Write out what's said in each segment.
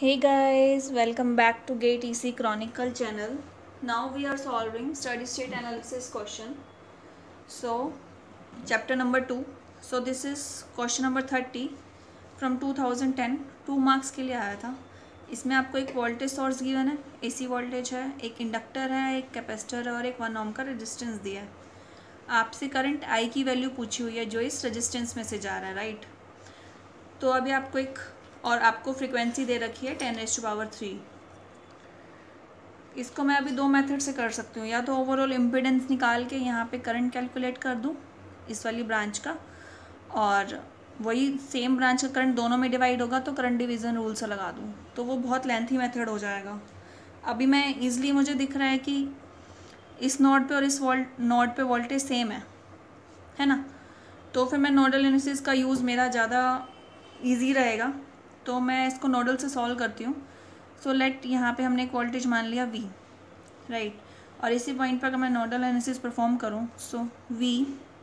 Hey guys, welcome back to GATE EC Chronicle channel. Now we are solving steady state analysis question. So, chapter number 2. So this is question number 30 from 2010. 2 marks के लिए आया था. इसमें आपको एक voltage source given है, AC voltage है, एक इंडक्टर है, एक कैपेसिटर है और एक 1 ओम का रेजिस्टेंस दिया है. आपसे करंट I की वैल्यू पूछी हुई है जो इस रेजिस्टेंस में से जा रहा है, राइट. तो अभी आपको एक और आपको फ्रीक्वेंसी दे रखी है 10⁻3. इसको मैं अभी दो मेथड से कर सकती हूँ. या तो ओवरऑल इम्पीडेंस निकाल के यहाँ पे करंट कैलकुलेट कर दूँ इस वाली ब्रांच का, और वही सेम ब्रांच का करंट दोनों में डिवाइड होगा तो करंट डिवीज़न रूल से लगा दूँ, तो वो बहुत लेंथी मेथड हो जाएगा. अभी मैं ईज़िली मुझे दिख रहा है कि इस नोड पे और इस नोड पे वोल्टेज सेम है ना, तो फिर मैं नोडल एनालिसिस का यूज़ मेरा ज़्यादा ईजी रहेगा. तो मैं इसको नोडल से सॉल्व करती हूँ. सो लेट यहाँ पे हमने एक वोल्टेज मान लिया V, राइट. और इसी पॉइंट पर अगर मैं नोडल एनालिसिस परफॉर्म करूँ, सो V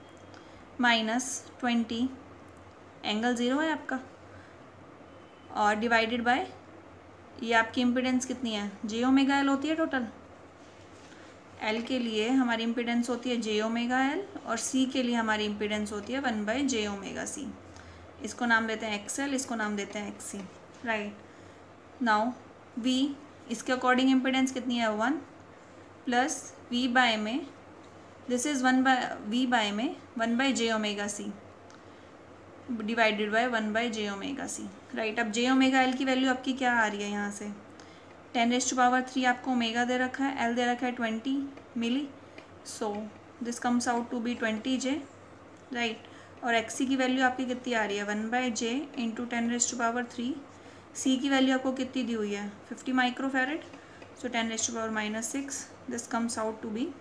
-20 एंगल 0 है आपका, और डिवाइडेड बाय ये आपकी इम्पिडेंस कितनी है, j⍵L होती है टोटल. L के लिए हमारी इम्पिडेंस होती है j⍵L और C के लिए हमारी इम्पिडेंस होती है 1/j⍵C. इसको नाम देते हैं XL, इसको नाम देते हैं XC, राइट. नाउ V इसके अकॉर्डिंग इम्पिडेंस कितनी है 1 प्लस V बाय में, दिस इज़ V बाय में 1/j⍵C divided by 1/j⍵C, right. अब j⍵L की वैल्यू आपकी क्या आ रही है यहाँ से, 10⁻3 आपको ओमेगा दे रखा है, L दे रखा है 20 milli, so this comes out to be 20J, right. और XC की वैल्यू आपकी कितनी आ रही है 1/j इंटू 10⁻3. C की वैल्यू आपको कितनी दी हुई है 50 microfarad, so 10⁻⁻6, this comes out to be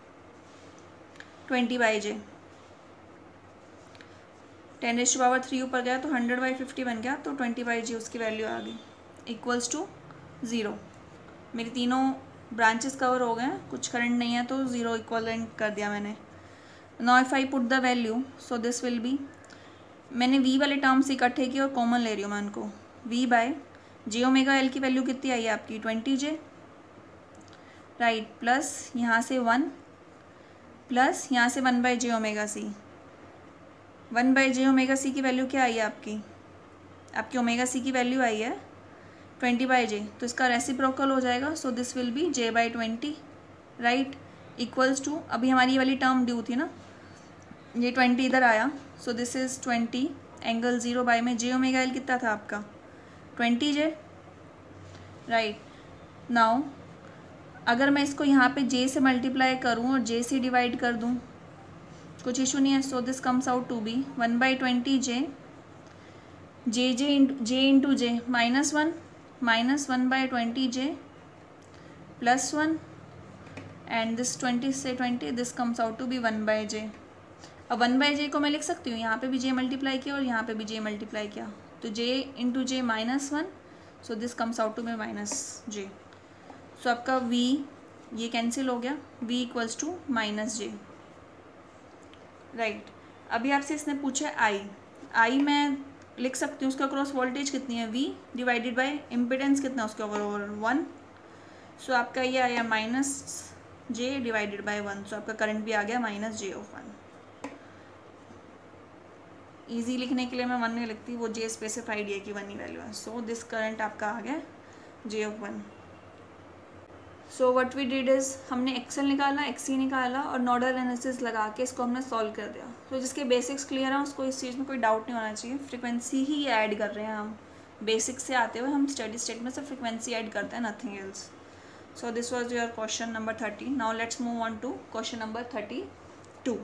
20/j. 10⁻3 ऊपर गया तो 100/50 बन गया, तो 20/j उसकी वैल्यू आ गई, इक्वल्स टू 0. मेरी तीनों ब्रांचेस कवर हो गए हैं, कुछ करंट नहीं है तो 0 इक्वलेंट कर दिया मैंने. Now if I put the value, so this will be, मैंने V वाले टर्म्स इकट्ठे किए और कॉमन ले रही हूँ मैं उनको. V बाय j⍵L की वैल्यू कितनी आई है आपकी 20J, राइट. प्लस यहाँ से 1 प्लस यहाँ से 1/j⍵C. 1/j⍵C की वैल्यू क्या आई है आपकी ⍵C की वैल्यू आई है 20/j, तो इसका रेसिप्रोकल हो जाएगा, so this will be j/20, right. Equals to, अभी हमारी ये वाली टर्म ड्यू थी ना, ये 20 इधर आया, so this is 20 angle 0 by में j⍵L कितना था आपका 20J, राइट. नाउ अगर मैं इसको यहाँ पे J से मल्टीप्लाई करूँ और J से डिवाइड कर दूँ, कुछ इशू नहीं है, so this comes out to be 1/20J, J into J -1 -1/20J plus 1, and this 20 से 20, this comes out to be 1/j. अब 1/j को मैं लिख सकती हूँ, यहाँ पे भी J मल्टीप्लाई किया और यहाँ पे भी J मल्टीप्लाई किया, तो J into J -1, so this comes out to be -j. So आपका V ये कैंसिल हो गया, V equals to -j, right. अभी आपसे इसने पूछा I मैं लिख सकती हूँ, उसका क्रॉस वोल्टेज कितनी है V डिवाइडेड बाय इम्पिडेंस कितना है उसके ओवर 1, सो आपका ये आया -j डिवाइडेड बाय 1, सो आपका करंट भी आ गया -j ऑफ 1. ईजी लिखने के लिए मैं 1 नहीं लिखती, वो J स्पेसिफाइड है कि 1 ही वैल्यू है, सो दिस करंट आपका आ गया J of 1. So what we did is, हमने XL निकाला, XC निकाला और नोडल एनालिसिस लगा के इसको हमने सॉल्व कर दिया. तो जिसके बेसिक्स क्लियर हैं उसको इस चीज़ में कोई डाउट नहीं होना चाहिए. फ्रीक्वेंसी ही ऐड कर रहे हैं हम, बेसिक्स से आते हुए हम स्टडी स्टेट में से फ्रीक्वेंसी ऐड करते हैं, nothing else. So this was your question number 30. Now let's move on to question number 32.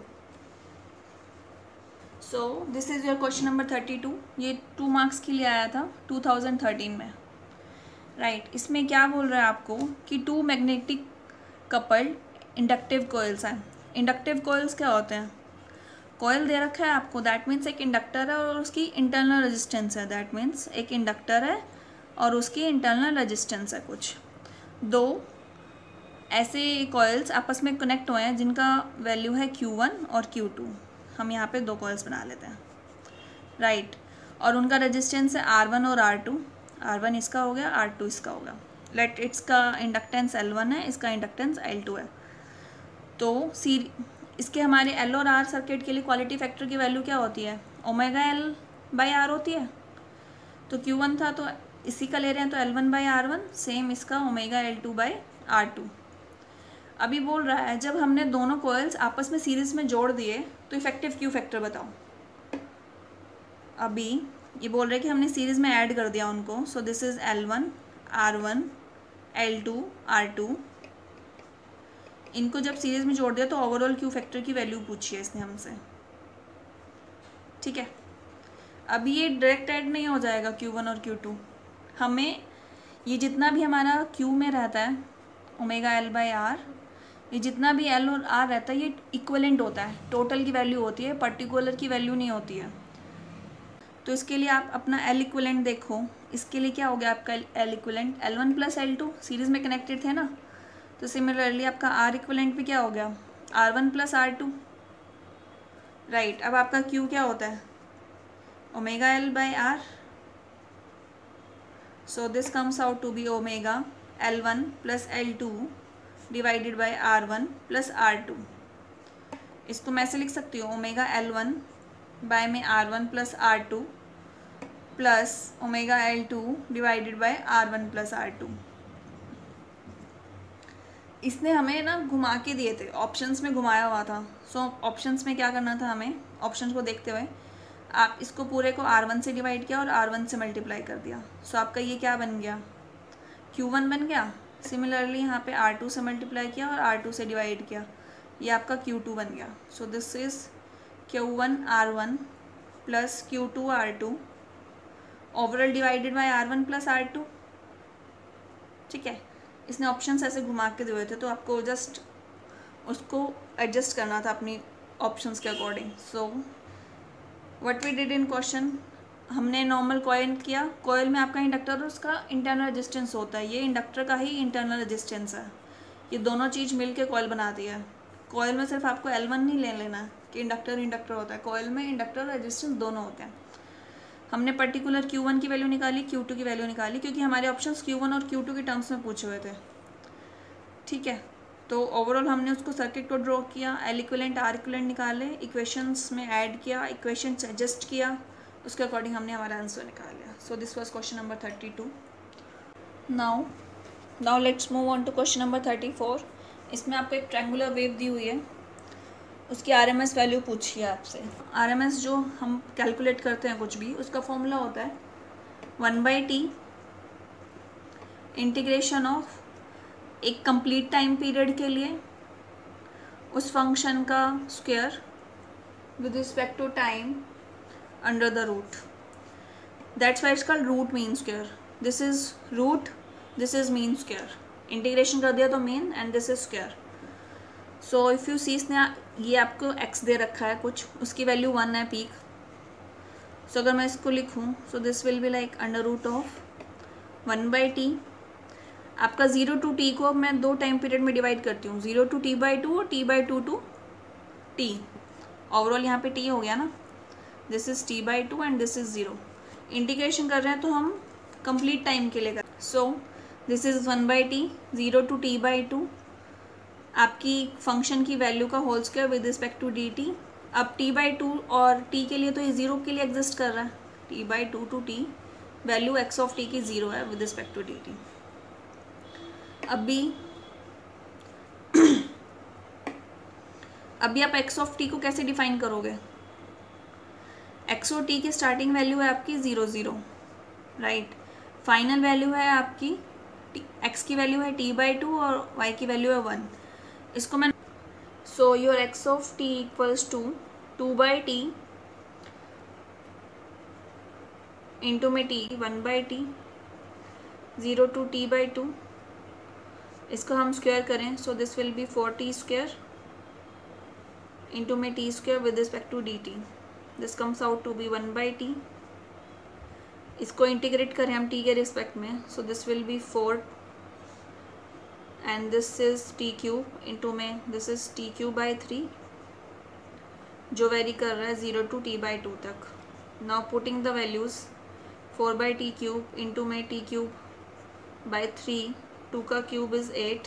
So this is your question number 32. ये 2 मार्क्स के लिए आया था 2013 में, राइट. इसमें क्या बोल रहा है आपको कि 2 मैग्नेटिक कपल्ड इंडक्टिव कोयल्स हैं. इंडक्टिव कोयल्स क्या होते हैं, कोयल दे रखा है आपको, दैट मीन्स एक इंडक्टर है और उसकी इंटरनल रेजिस्टेंस है, दैट मीन्स एक इंडक्टर है और उसकी इंटरनल रेजिस्टेंस है कुछ. 2 ऐसे कॉइल्स आपस में कनेक्ट हुए हैं जिनका वैल्यू है Q1 और Q2. हम यहाँ पे 2 कॉइल्स बना लेते हैं, राइट. और उनका रेजिस्टेंस है R1 और R2. R1 इसका हो गया, R2 इसका हो गया। लेट इसका इंडक्टेंस L1 है, इसका इंडक्टेंस L2 है। तो इसके हमारे L और R सर्किट के लिए क्वालिटी फैक्टर की वैल्यू क्या होती है, ओमेगा L/R होती है। तो Q1 था तो इसी का ले रहे हैं, तो L1/R1, सेम इसका ओमेगा L2/R2। अभी बोल रहा है जब हमने दोनों कॉइल्स आपस में सीरीज में जोड़ दिए तो इफेक्टिव क्यू फैक्टर बताओ। अभी ये बोल रहे हैं कि हमने सीरीज में ऐड कर दिया उनको, सो this is L1 R1 L2 R2। इनको जब सीरीज में जोड़ दिया तो ओवरऑल क्यू फैक्टर की वैल्यू पूछी है इसने हमसे, ठीक है। अभी ये डायरेक्ट ऐड नहीं हो जाएगा Q1 और Q2, हमें ये जितना भी हमारा Q में रहता है ओमेगा L/R, ये जितना भी L और R रहता है ये इक्वलेंट होता है, टोटल की वैल्यू होती है, पर्टिकुलर की वैल्यू नहीं होती है। तो इसके लिए आप अपना L इक्वलेंट देखो, इसके लिए क्या हो गया आपका L equivalent L1 + L2 series में कनेक्टेड थे ना, तो सिमिलरली आपका R इक्वलेंट भी क्या हो गया R1 + R2, राइट। अब आपका Q क्या होता है omega L/R, so this comes out to be omega L1 + L2 divided by R1 + R2। इसको मैं ऐसे लिख सकती हूँ ओमेगा L1 बाय में R1 + R2 plus omega L2 divided by R1 + R2। इसने हमें ना घुमा के दिए थे, ऑप्शंस में घुमाया हुआ था। सो ऑप्शंस में क्या करना था हमें, ऑप्शंस को देखते हुए आप इसको पूरे को R1 से डिवाइड किया और R1 से मल्टीप्लाई कर दिया। सो आपका ये क्या बन गया Q1 बन गया। सिमिलरली यहाँ पे R2 से मल्टीप्लाई किया और R2 से डिवाइड किया, ये आपका Q2 बन गया। So this is Q1 R1 plus Q2 R2 overall divided by R1 + R2, ठीक है। इसने ऑप्शंस ऐसे घुमा के दिए थे तो आपको जस्ट उसको एडजस्ट करना था अपनी ऑप्शंस के according. So what we did in question, हमने नॉर्मल कॉइल किया, कॉइल में आपका इंडक्टर और उसका इंटरनल रेजिस्टेंस होता है, ये इंडक्टर का ही इंटरनल रेजिस्टेंस है, ये दोनों चीज़ मिल के कॉइल बनाती है। कॉइल में सिर्फ आपको L1 नहीं ले लेना कि इंडक्टर होता है, कॉइल में इंडक्टर और रेजिस्टेंस दोनों होते हैं। हमने पर्टिकुलर Q1 की वैल्यू निकाली, Q2 की वैल्यू निकाली, क्योंकि हमारे ऑप्शंस Q1 और Q2 के टर्म्स में पूछे हुए थे, ठीक है। तो ओवरऑल हमने उसको सर्किट को ड्रॉ किया, L इक्विवेलेंट R इक्विवेलेंट निकाले, इक्वेशंस में ऐड किया, इक्वेशंस एडजस्ट किया, उसके अकॉर्डिंग हमने हमारा आंसर निकाल लिया। So this was question number 32। Now let's move on to question number 34। इसमें आपको एक ट्रायंगुलर वेव दी हुई है, उसकी RMS वैल्यू पूछी है आपसे। RMS जो हम कैलकुलेट करते हैं कुछ भी, उसका फॉर्मूला होता है 1/t इंटीग्रेशन ऑफ एक कंप्लीट टाइम पीरियड के लिए उस फंक्शन का square with respect to time under the root, that's why it's called root mean square. This is root, this is mean square, integration कर दिया तो mean and this is square. So if you see, इसने ये आपको x दे रखा है कुछ, उसकी वैल्यू 1 है पीक। सो अगर मैं इसको लिखूँ, so this will be like under root of 1/t। आपका 0 to t को मैं 2 टाइम पीरियड में डिवाइड करती हूँ, 0 to t/2 और t/2 to t। ओवरऑल यहाँ पे t हो गया ना, this is t/2 and this is 0। Integration कर रहे हैं तो हम कंप्लीट टाइम के लिए कर, सो this is 1/t 0 to t/2 आपकी फंक्शन की वैल्यू का whole square with respect to dt। अब t/2 और t के लिए तो ये 0 के लिए एग्जिस्ट कर रहा है, t/2 to t value x of t की 0 है विद रिस्पेक्ट टू dt। अभी आप x ऑफ t को कैसे डिफाइन करोगे, x और t की स्टार्टिंग वैल्यू है आपकी 0 0, राइट। फाइनल वैल्यू है आपकी x की वैल्यू है t/2 और y की वैल्यू है 1। इसको मैं, so your x of t equals to 2/t into में t 1/t 0 to t/2, इसको हम स्क्वायर करें, so this will be 4t² into में t² with respect to dt, this comes out to be 1/t। इसको integrate करें हम t के respect में, so this will be 4 and this is t³ into में दिस इज t³/3 जो very कर रहा है 0 to t/2 तक। Now putting the values, 4/t³ into में t³/3, 2 का cube is 8,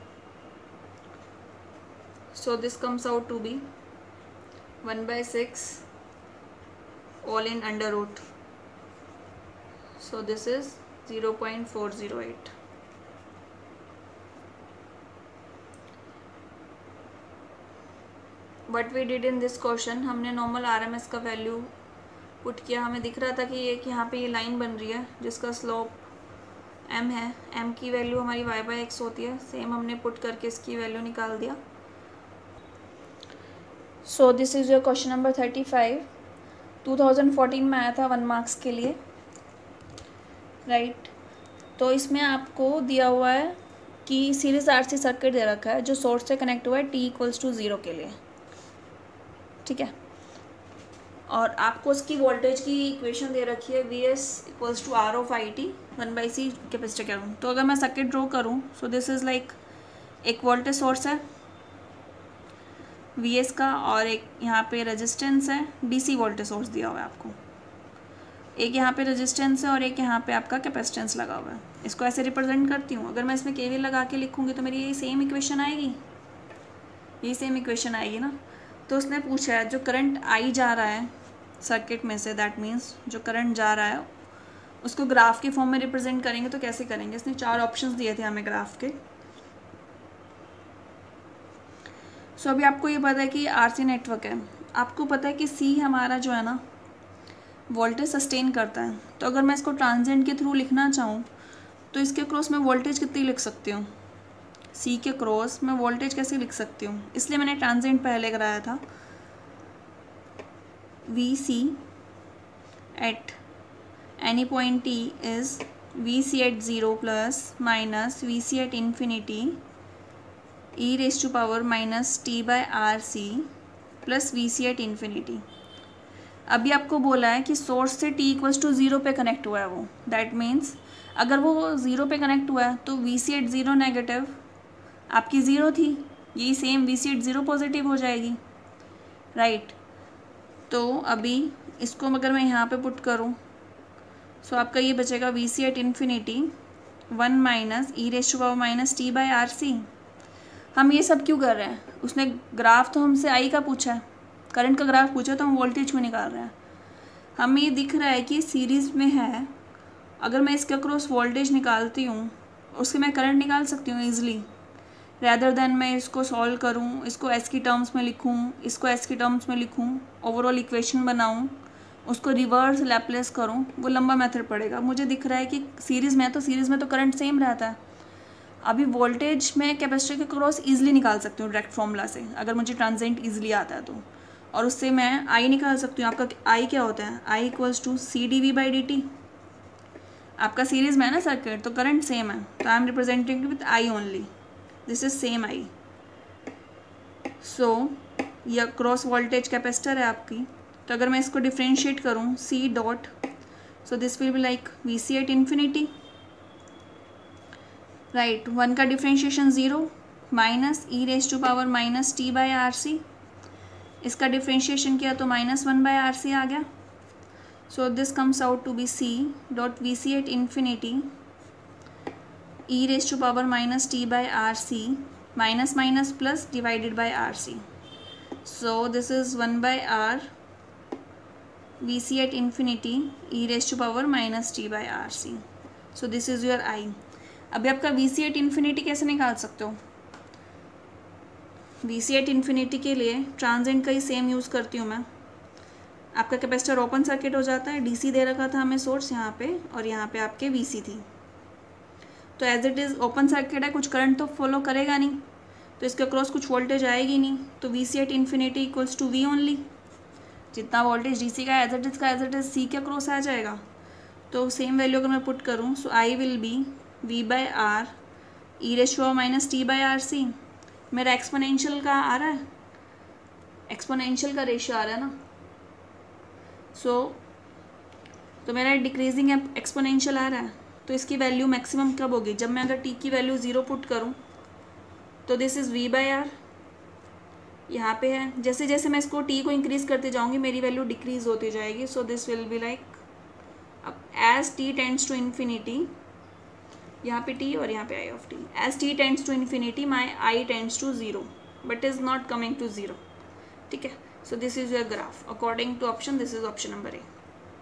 so this comes out to be 1/6 all in under root, so this is 0.408. What we did in this question, हमने normal RMS का value put किया. हमें दिख रहा था कि एक यहाँ पे ये लाइन बन रही है जिसका स्लोप m है. m की वैल्यू हमारी y/x होती है. सेम हमने पुट करके इसकी वैल्यू निकाल दिया. So this is your question number 35. 2014 में आया था 1 मार्क्स के लिए, राइट. तो इसमें आपको दिया हुआ है कि सीरीज RC सर्किट दे रखा है जो सोर्स से कनेक्ट हुआ है t=0 के लिए, ठीक है. और आपको उसकी वोल्टेज की इक्वेशन दे रखी है Vs=R of IT 1/C capacitor के रूम. तो अगर मैं सर्किट ड्रॉ करूँ, सो दिस इज़ लाइक एक वोल्टेज सोर्स है Vs का, और एक यहाँ पे रेजिस्टेंस है, DC वोल्टेज सोर्स दिया हुआ है आपको. एक यहाँ पे रेजिस्टेंस है और एक यहाँ पे आपका कैपेसिटेंस लगा हुआ है. इसको ऐसे रिप्रेजेंट करती हूँ. अगर मैं इसमें KVL लगा के लिखूँगी तो मेरी यही सेम इक्वेशन आएगी, यही सेम इक्वेशन आएगी ना. तो उसने पूछा है जो करंट I जा रहा है सर्किट में से, दैट मीन्स जो करंट जा रहा है उसको ग्राफ के फॉर्म में रिप्रेजेंट करेंगे तो कैसे करेंगे. इसने 4 ऑप्शंस दिए थे हमें ग्राफ के. सो अभी आपको ये पता है कि RC नेटवर्क है. आपको पता है कि C हमारा जो है ना वोल्टेज सस्टेन करता है. तो अगर मैं इसको ट्रांजिएंट के थ्रू लिखना चाहूँ तो इसके क्रॉस में वोल्टेज कितनी लिख सकती हूँ. C के क्रॉस में वोल्टेज कैसे लिख सकती हूँ, इसलिए मैंने ट्रांजिएंट पहले कराया था. VC at any point t is VC at 0 plus minus VC at infinity e⁻⁻t/RC plus VC at infinity. अभी आपको बोला है कि सोर्स से t=0 पे कनेक्ट हुआ है वो. दैट मीन्स अगर वो 0 पे कनेक्ट हुआ है तो VC at 0 नेगेटिव आपकी 0 थी, यही सेम VC at 0 पॉजिटिव हो जाएगी, राइट. तो अभी इसको अगर मैं यहाँ पे पुट करूँ, सो आपका ये बचेगा VC at infinity 1 - e⁻⁻t/RC. हम ये सब क्यों कर रहे हैं, उसने ग्राफ तो हमसे I का पूछा है, करंट का ग्राफ पूछा, तो हम वोल्टेज क्यों निकाल रहे हैं. हमें ये दिख रहा है कि सीरीज़ में है. अगर मैं इसके अक्रॉस वोल्टेज निकालती हूँ उससे मैं करंट निकाल सकती हूँ ईजिली, रैदर देन मैं इसको सॉल्व करूँ, इसको S की टर्म्स में लिखूँ, इसको S की टर्म्स में लिखूँ, ओवरऑल इक्वेशन बनाऊँ, उसको रिवर्स लैप्लेस करूँ. वो लंबा मेथड पड़ेगा. मुझे दिख रहा है कि सीरीज़ में तो करंट सेम रहता है. अभी वोल्टेज में कैपेसिटर के क्रॉस ईजिली निकाल सकती हूँ डायरेक्ट फॉर्मूला से, अगर मुझे ट्रांजिएंट ईजिली आता है तो. और उससे मैं I निकाल सकती हूँ. आपका I क्या होता है, I=CdV/dt. आपका सीरीज़ में है ना सर्किट, तो करंट सेम है, तो I am representing with I only. This is same I. सो यह क्रॉस वोल्टेज कैपेसिटर है आपकी. तो अगर मैं इसको डिफ्रेंशिएट करूँ C dot, so this will be like VC at infinity, right. 1 का डिफ्रेंशिएशन 0 माइनस e⁻⁻t/RC. इसका डिफ्रेंशिएशन किया तो -1/RC आ गया. So this comes out to be C dot VC at infinity e⁻⁻t/RC minus minus plus divided by RC. So this is 1/R VC at infinity e⁻⁻t/RC. So this is your I. अभी आपका VC at infinity कैसे निकाल सकते हो. VC at infinity के लिए transient का ही same use करती हूँ मैं. आपका कैपेसिटर ओपन सर्किट हो जाता है. DC दे रखा था हमें सोर्स यहाँ पे, और यहाँ पे आपके VC थी. तो as it is open circuit है, कुछ करंट तो फॉलो करेगा नहीं, तो इसके अक्रॉस कुछ वोल्टेज आएगी नहीं. तो VC at infinity = V only. जितना वोल्टेज DC का एज इट इज़ C के अक्रॉस आ जाएगा. तो सेम वैल्यू अगर मैं पुट करूँ, सो I will be V/R e⁻⁻t/RC. मेरा एक्सपोनेंशियल का आ रहा है, एक्सपोनेंशियल का रेशियो आ रहा है ना. तो मेरा डिक्रीजिंग एक्सपोनेंशियल आ रहा है. तो इसकी वैल्यू मैक्सिमम कब होगी, जब मैं अगर t की वैल्यू 0 पुट करूँ. तो दिस इज़ V/R यहाँ पे है. जैसे जैसे मैं इसको t को इंक्रीज़ करते जाऊँगी मेरी वैल्यू डिक्रीज़ होती जाएगी. So this will be like अब as T tends to infinity, यहाँ पे टी और यहाँ पे I of T, as T tends to infinity my I tends to zero but is not coming to zero, ठीक है। So this is your graph according to option, this is option number A.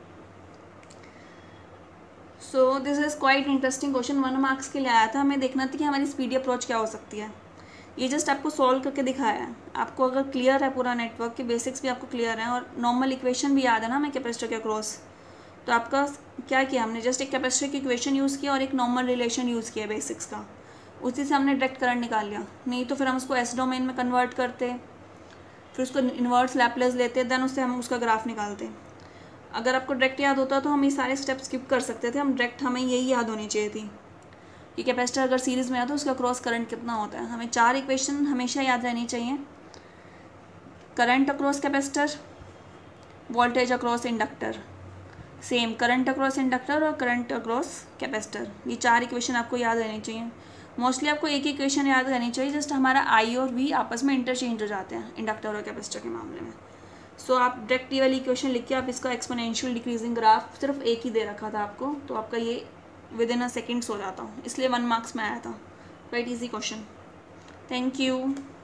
So this is quite interesting question, 1 marks के लिए आया था। हमें देखना था कि हमारी स्पीडी अप्रोच क्या हो सकती है। ये जस्ट आपको सॉल्व करके दिखाया है। आपको अगर क्लियर है पूरा नेटवर्क के बेसिक्स भी आपको क्लियर है और नॉर्मल इक्वेशन भी याद है ना हमें कैपेसिटर के अक्रॉस, तो आपका क्या किया हमने, जस्ट एक कैपेसिटर की इक्वेशन यूज़ किया और एक नॉर्मल रिलेशन यूज़ किया बेसिक्स का, उसी से हमने डायरेक्ट करंट निकाल लिया। नहीं तो फिर हम उसको एस डोमेन में कन्वर्ट करते, फिर उसको इन्वर्स लैपलेस लेते, देन उससे हम उसका ग्राफ निकालते। अगर आपको डायरेक्ट याद होता तो हम ये सारे स्टेप स्किप कर सकते थे। हम डायरेक्ट, हमें यही याद होनी चाहिए थी कि कैपेसिटर अगर सीरीज़ में आता तो उसका क्रॉस करंट कितना होता है। हमें 4 इक्वेशन हमेशा याद रहनी चाहिए, current across capacitor, voltage across inductor, same current across inductor और करंट अक्रॉस कैपेसिटर, ये 4 इक्वेशन आपको याद रहनी चाहिए। मोस्टली आपको एक ही इक्वेशन याद रहनी चाहिए, जस्ट हमारा आई और वी आपस में इंटरचेंज हो जाते हैं इंडक्टर और कैपेसिटर के मामले में। सो आप डायरेक्ट ये वाली इक्वेशन लिख के आप इसका एक्सपोनेंशियल डिक्रीजिंग ग्राफ सिर्फ एक ही दे रखा था आपको, तो आपका ये विद इन अ सेकेंड्स हो जाता हूँ, इसलिए 1 मार्क्स में आया था। Quite easy question. Thank you.